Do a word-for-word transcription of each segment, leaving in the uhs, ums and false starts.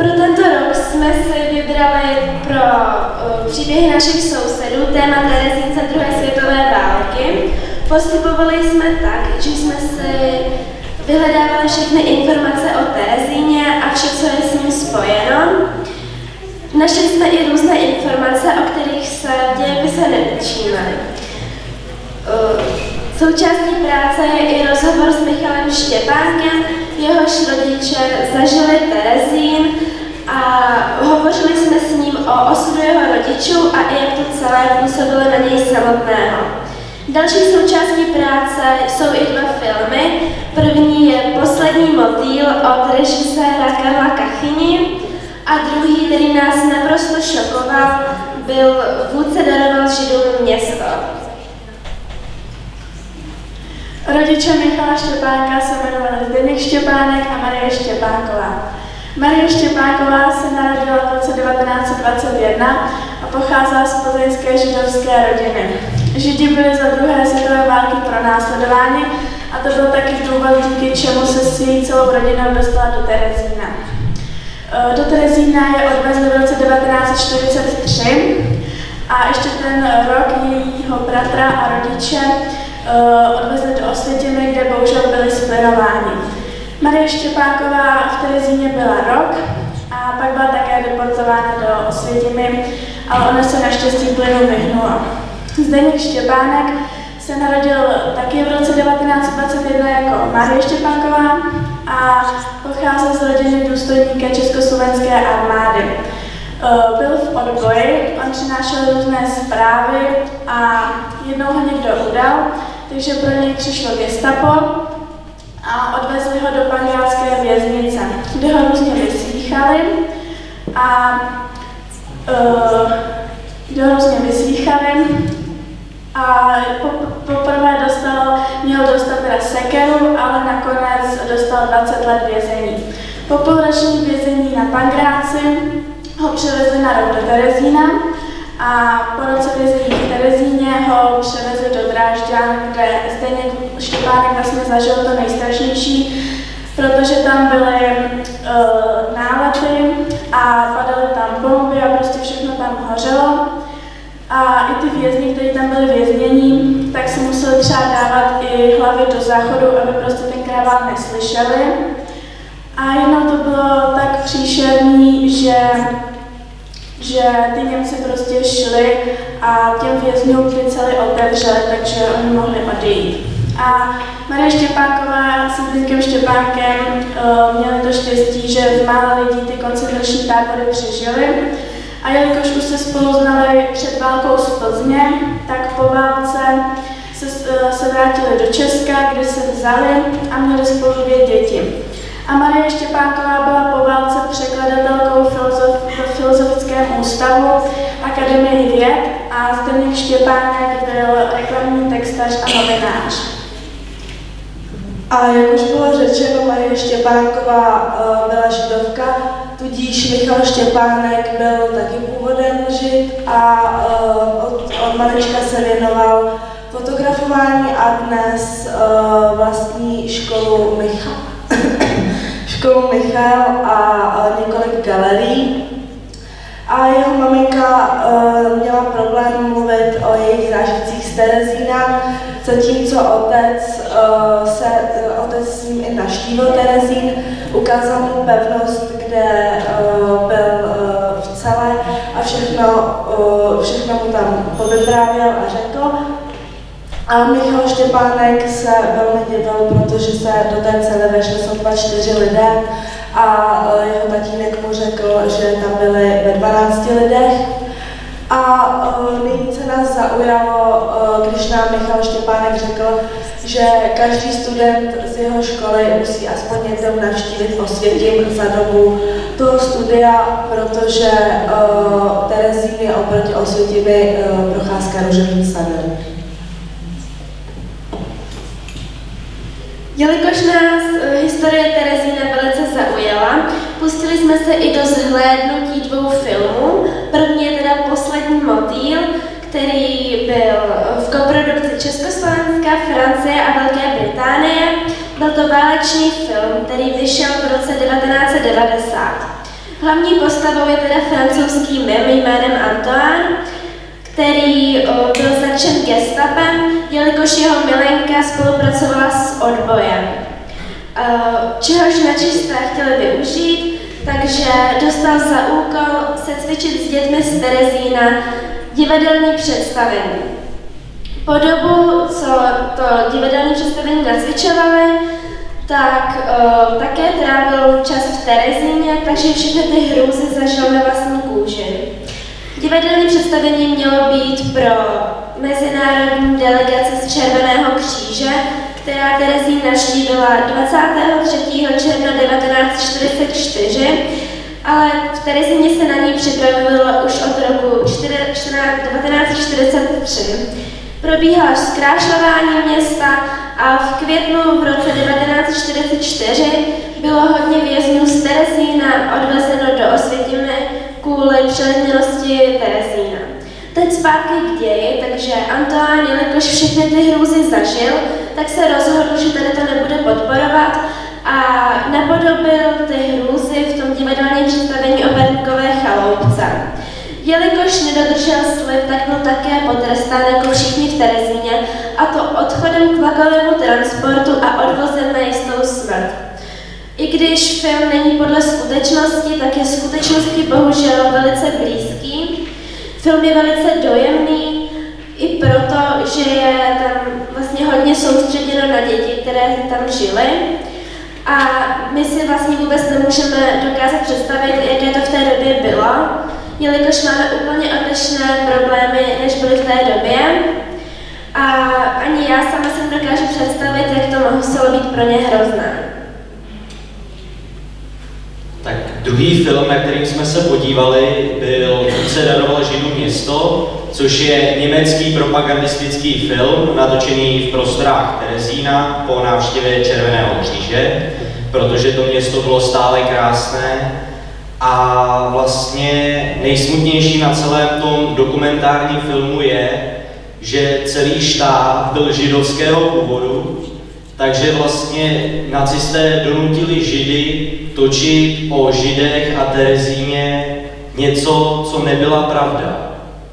Pro tento rok jsme si vybrali pro uh, příběhy našich sousedů téma Terezín za druhé světové války. Postupovali jsme tak, že jsme si vyhledávali všechny informace o Terezíně a vše, co je s ním spojeno. Našli jsme i různé informace, o kterých se v dějepise neučíme. Součástí práce je i rozhovor s Michalem Štěpánkem, jehož rodiče zažili Terezín a hovořili jsme s ním o osudu jeho rodičů a i jak to celé působilo na něj samotného. Další součástí práce jsou i dva filmy. První je Poslední motýl od režiséra Karla Kachyni a druhý, který nás naprosto šokoval, byl Vůdce daroval Židům město. Rodiče Michala Štěpánka se jmenovali Zdeněk Štěpánek a Marie Štěpánková. Marie Štěpánková se narodila v roce devatenáct set dvacet jedna a pocházela z plzeňské židovské rodiny. Židi byli za druhé světové války pronásledováni a to byl taky důvod, díky čemu se s její celou rodinou dostala do Terezína. Do Terezína je odvezli v roce devatenáct set čtyřicet tři a ještě ten rok jejího bratra a rodiče odvezli do Osvětimi, kde bohužel byli splinováni. Marie Štěpánková v Terezíně byla rok a pak byla také deportována do Osvětimi, ale ona se naštěstí plynu vyhnula. Zdeněk Štěpánek se narodil taky v roce devatenáct set dvacet jedna jako Marie Štěpánková a pocházel z rodiny důstojníka Československé armády. Byl v odboji, on přinášel různé zprávy a jednou ho někdo udal, takže pro něj přišlo gestapo a odvezli ho do Pankrácké věznice, kde ho různě vyslýchali a uh, kde ho různě vyslýchali a poprvé dostal, měl dostat teda sekeru, ale nakonec dostal dvacet let vězení. Po půlročním vězení na Pankráci ho převezli na rok do Terezína a po roce vězení v Terezíně ho převezli do Drážďan, kde Zdeněk Štěpánek vlastně zažil to nejstrašnější, protože tam byly uh, nálety a padaly tam bomby a prostě všechno tam hořelo. A i ty vězni, kteří tam byli věznění, tak si museli třeba dávat i hlavy do záchodu, aby prostě ten krával neslyšeli. A jednou to bylo tak příšerný, že, že ty Němci prostě šli a těm vězňům ty cely otevřeli, takže oni mohli odejít. A Marie Štěpánková s Zdeňkem Štěpánkem uh, měli to štěstí, že málo lidí ty koncentrační tábory přežili. A jelikož už se spolu znali před válkou z Plzně, tak po válce se, se vrátili do Česka, kde se vzali a měli spolu dvě děti. A Marie Štěpánková byla po válce překladatelkou filozof, v Filozofickém ústavu Akademii věd a Zdeněk Štěpánek byl reklamní textař a novinář. A jak už bylo řečeno, Marie Štěpánková uh, byla židovka, tudíž Michal Štěpánek byl taky původem žid a uh, od, od malička se věnoval fotografování a dnes uh, vlastní školu Michal, školu Michal a uh, několik galerií. A jeho maminka uh, měla problém mluvit o jejich zážitcích z Terezína, zatímco otec, uh, se, uh, otec s ním i navštívil Terezín, ukázal mu pevnost, kde uh, byl uh, v celé a všechno, uh, všechno mu tam povyprávěl a řekl. A Michal Štěpánek se velmi divil, protože se do té cely vešli sotva čtyři lidé a jeho tatínek mu řekl, že tam byli ve dvanácti lidech. A nejvíce nás zaujalo, když nám Michal Štěpánek řekl, že každý student z jeho školy musí aspoň jednou navštívit Osvětim za dobu toho studia, protože Terezín je oproti Osvětimi procházka růžovým sadem. Jelikož nás historie Terezína velice zaujala, pustili jsme se i do zhlédnutí dvou filmů. První je teda Poslední motýl, který byl v koprodukci Československa, Francie a Velké Británie. Byl to válečný film, který vyšel v roce devatenáct set devadesát. Hlavní postavou je teda francouzský mim jménem Antoine, který o, byl zatčen gestapem, jelikož jeho milenka spolupracovala s odbojem. O, čehož nacisté chtěli využít, takže dostal za úkol se cvičit s dětmi z Terezína divadelní představení. Po dobu, co to divadelní představení nacvičovali, tak o, také trávil čas v Terezíně, takže všechny ty hrůzy zažil na vlastní kůži. Divadelní představení mělo být pro mezinárodní delegaci z Červeného kříže, která Terezín navštívila dvacátého třetího června devatenáct set čtyřicet čtyři, ale v Terezíně se na ní připravilo už od roku devatenáct set čtyřicet tři. Probíhalo zkrášlování města a v květnu v roce devatenáct set čtyřicet čtyři bylo hodně vězňů z Terezína odvezeno do Osvětimi kvůli přelidněnosti Terezína. Teď zpátky k ději, takže Antoine, jelikož všechny ty hrůzy zažil, tak se rozhodl, že tady to nebude podporovat a napodobil ty hrůzy v tom divadelním představení o Berníkové chaloupce. Jelikož nedodržel slib, tak byl také potrestán jako všichni v Terezíně, a to odchodem k vlakovému transportu a odvozem na jistou smrt. I když film není podle skutečnosti, tak je skutečnosti bohužel velice blízký. Film je velice dojemný, i proto, že je tam vlastně hodně soustředěno na děti, které tam žily. A my si vlastně vůbec nemůžeme dokázat představit, jaké to v té době bylo, jelikož máme úplně odlišné problémy, než byly v té době. A ani já sama si nedokážu představit, jak to muselo být pro ně hrozné. Tak druhý film, na kterým jsme se podívali, byl Se darovalo Židům město, což je německý propagandistický film, natočený v prostorách Terezína po návštěvě Červeného kříže, protože to město bylo stále krásné. A vlastně nejsmutnější na celém tom dokumentárním filmu je, že celý štáb byl židovského původu, takže vlastně nacisté donutili Židy točit o Židech a Terezíně něco, co nebyla pravda.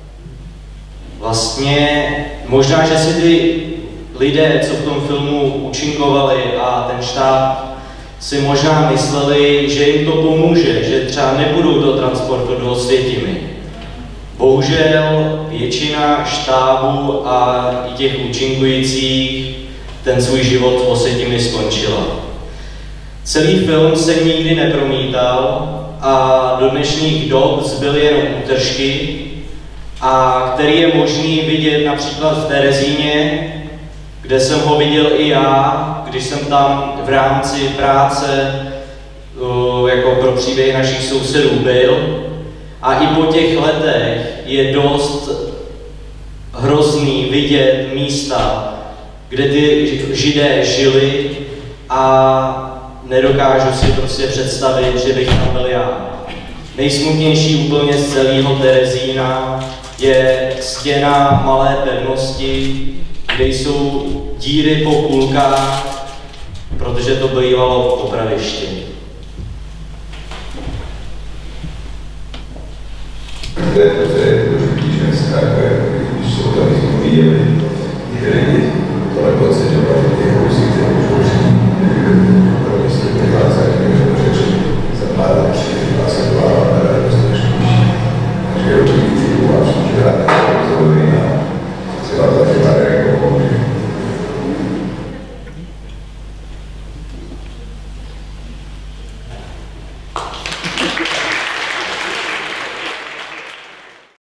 Vlastně možná, že si ty lidé, co v tom filmu účinkovali a ten štáb, si možná mysleli, že jim to pomůže, že třeba nebudou do transportu do Osvětimi. Bohužel většina štábu a i těch účinkujících ten svůj život v Osvětimi skončila. Celý film se nikdy nepromítal a do dnešních dob zbyly jenom útržky, a který je možný vidět například v Terezíně, kde jsem ho viděl i já, když jsem tam v rámci práce jako pro příběhy našich sousedů byl. A i po těch letech je dost hrozný vidět místa, kde ty Židé žili, a nedokážu si prostě představit, že bych tam byl já. Nejsmutnější úplně z celého Terezína je stěna malé pevnosti, kde jsou díry po kulkách, protože to bývalo popraviště. To je to, je trošku ženská, když jsou tady viděli, některé tohle pocitovali, ty housy, které pro mysli dvacet, řeči za pár let, dvacet dva, dostatečně. Takže je to víc, že vážný, že rád,